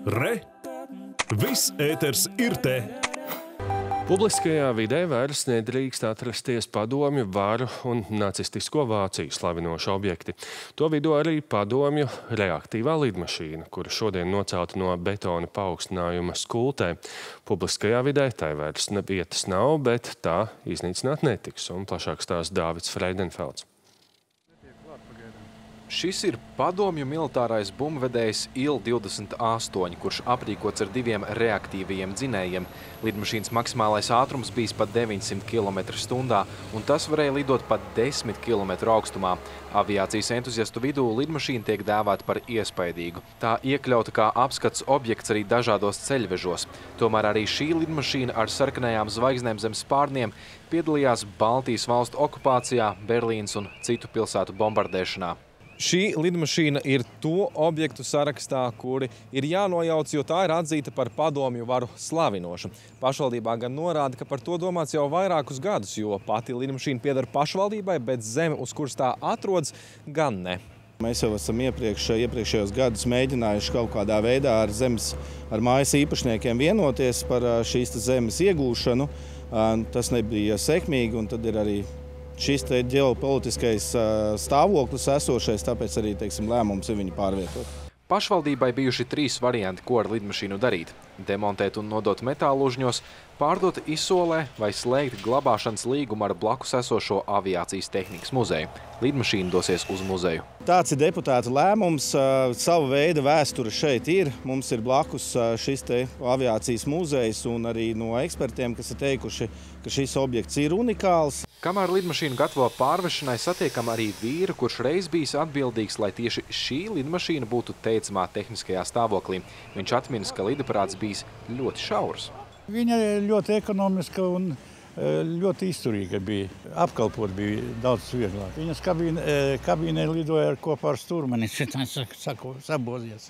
Re! Viss ēters ir te! Publiskajā vidē vairs nedrīkst atrasties padomju varu un nacistisko Vāciju slavinoši objekti. To vidū arī padomju reaktīvā lidmašīna, kura šodien nocelta no betona paaugstinājuma skultē. Publiskajā vidē tai vairs vietas nav, bet tā iznīcināt netiks, un plašāk stāsta Dāvids Freidenfelds. Šis ir padomju militārais bumbvedējs Il-28, kurš aprīkots ar 2 reaktīvajiem dzinējiem. Lidmašīnas maksimālais ātrums bijis pat 900 km/h, un tas varēja lidot pat 10 km augstumā. Aviācijas entuziastu vidū lidmašīna tiek dēvēta par iespaidīgu. Tā iekļauta kā apskats objekts arī dažādos ceļvežos. Tomēr arī šī lidmašīna ar sarkanajām zvaigznēm zem spārniem piedalījās Baltijas valstu okupācijā, Berlīnas un citu pilsētu bombardēšanā. Šī lidmašīna ir to objektu sarakstā, kuri ir jānojauc, jo tā ir atzīta par padomju varu slavinošu. Pašvaldībā gan norāda, ka par to domāts jau vairākus gadus, jo pati lidmašīna pieder pašvaldībai, bet zeme, uz kuras tā atrodas, gan ne. Mēs jau esam iepriekšējos gadus mēģinājuši kaut kādā veidā ar mājas īpašniekiem vienoties par šīs zemes iegūšanu. Tas nebija sekmīgi, un tad ir arī šis te ģeopolitiskais stāvoklis esošais, tāpēc arī, lēmums ir viņu pārvietot. Pašvaldībai bijuši 3 varianti, ko ar lidmašīnu darīt. Demontēt un nodot metālužņos, pārdot izsolē vai slēgt glabāšanas līgumu ar blakus esošo aviācijas tehnikas muzeju. Lidmašīna dosies uz muzeju. Tāds ir deputāta lēmums. Sava veida vēsture šeit ir. Mums ir blakus šis te aviācijas muzejs un arī no ekspertiem, kas ir teikuši, ka šis objekts ir unikāls. Kamēr lidmašīnu gatavo pārvešanai, satiekam arī vīru, kurš reiz bijis atbildīgs, lai tieši šī lidmašīna būtu teicamā tehniskajā stāvoklī. Viņš atminas, ka lidaparāts bijis ļoti šaurs. Viņa ļoti ekonomiska un ļoti izturīga bija. Apkalpot bija daudz vieglāk. Viņas kabīnē lidoja kopā ar stūrmani, sabozies.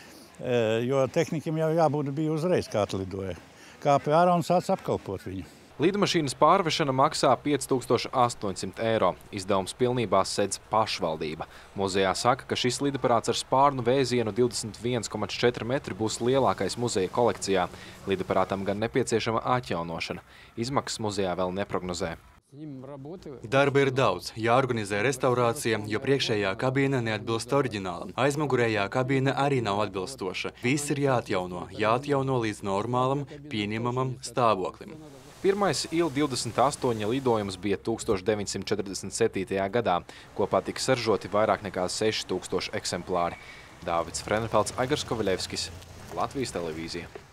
Jo tehnikiem jau jābūt bija uzreiz, kā atlidoja. Kāpj ārā un sāc apkalpot viņu. Lidmašīnas pārvešana maksā 5800 eiro. Izdevums pilnībā sedz pašvaldība. Muzejā saka, ka šis lidaparāts ar spārnu vēzienu 21,4 metri būs lielākais muzeja kolekcijā. Lidaparātam gan nepieciešama atjaunošana. Izmaksas muzejā vēl neprognozē. Darba ir daudz. Jāorganizē restaurācija, jo priekšējā kabīne neatbilst oriģinālam. Aizmugurējā kabīne arī nav atbilstoša. Viss ir jāatjauno līdz normālam, pieņemamam stāvoklim. Pirmais Il-28 lidojums bija 1947. gadā. Kopā tika saržoti vairāk nekā 6000 eksemplāri. Dāvids Freidenfelds, Aigars Kovaļevskis, Latvijas televīzija.